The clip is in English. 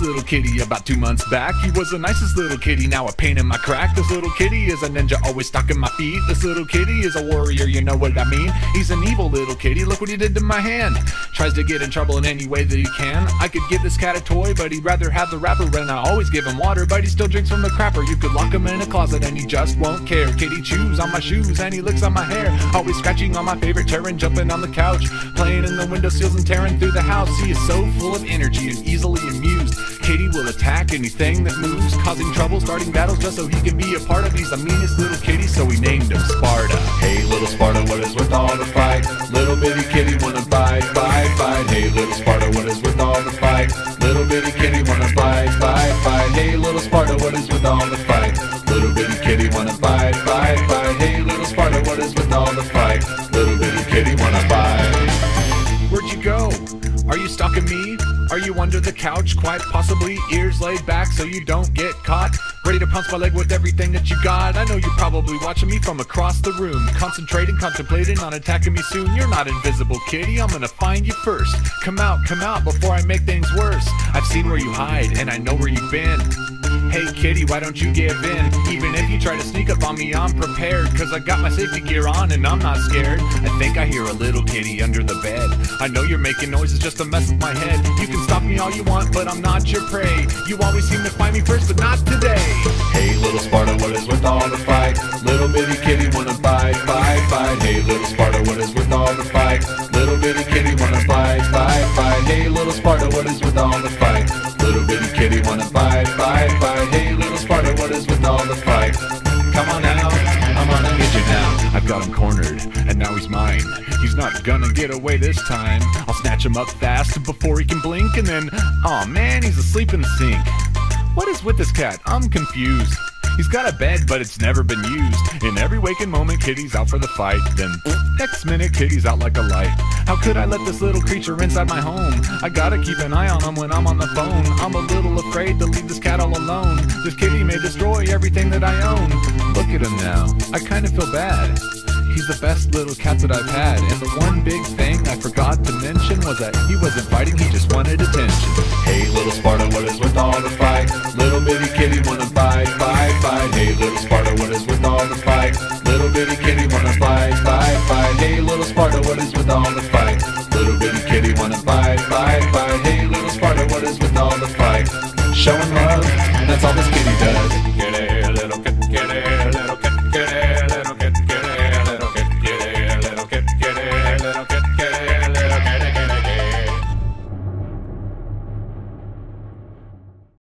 this little kitty about 2 months back. He was the nicest little kitty, now a pain in my crack. This little kitty is a ninja, always stalking my feet. This little kitty is a warrior, you know what I mean. He's an evil little kitty, look what he did to my hand. Tries to get in trouble in any way that he can. I could give this cat a toy, but he'd rather have the wrapper. And I always give him water, but he still drinks from the crapper. You could lock him in a closet and he just won't care. Kitty chews on my shoes and he licks on my hair. Always scratching on my favorite chair and jumping on the couch, playing in the windowsills and tearing through the house. He is so full of energy and easily amused. Kitty will attack anything that moves, causing trouble, starting battles just so he can be a part of. He's the meanest little kitty, so we named him Sparta. Hey little Sparta, what is with all the fight? Little bitty kitty wanna bite, bite, bite. Hey little Sparta, what is with all the fight? Little bitty kitty wanna bite, bite, bite. Hey little Sparta, what is with all the fight? Little bitty kitty wanna bite, bite, bite. Hey little Sparta, what is with all the fight? Little bitty kitty wanna bite. Where'd you go? Are you stalking me? Are you under the couch? Quite possibly, ears laid back so you don't get caught. Ready to pounce my leg with everything that you got. I know you're probably watching me from across the room, concentrating, contemplating on attacking me soon. You're not invisible, kitty, I'm gonna find you first. Come out before I make things worse. I've seen where you hide and I know where you've been. Hey kitty, why don't you give in? Even if you try to sneak up on me, I'm prepared, cause I got my safety gear on and I'm not scared. I think I hear a little kitty under the bed. I know you're making noises just to mess with my head. You can stop me all you want, but I'm not your prey. You always seem to find me first, but not today. Hey little Sparta, what is with all the fight? Little bitty kitty wanna bite, bite, bite. Hey little Sparta, what is with all the fight? Little bitty kitty wanna bite, bite, bite. Hey little Sparta, what is with all the fight? Little bitty kitty wanna bite, bite, bite. Hey little Sparta, what is with all the fight? Come on out, I'm gonna get you now. I've got him cornered, and now he's mine. He's not gonna get away this time. I'll snatch him up fast before he can blink, and then, aw man, he's asleep in the sink. What is with this cat? I'm confused. He's got a bed, but it's never been used. In every waking moment, Kitty's out for the fight. Then, next minute, Kitty's out like a light. How could I let this little creature inside my home? I gotta keep an eye on him when I'm on the phone. I'm a little afraid to leave this cat all alone. This kitty may destroy everything that I own. Look at him now. I kinda feel bad. He's the best little cat that I've had. And the one big thing I forgot to mention was that he wasn't fighting, he just wanted attention. Hey little Sparta, what is with all the fight? Little bitty kitty wanna bite, bite, bite. Hey little Sparta, what is with all the fight? Little bitty kitty wanna bite, bite, bite. Hey little Sparta, what is with all the fight? Little bitty kitty wanna bite, bite, bite. Hey little Sparta, what is with all the fight? Showing love, that's all this kitty does.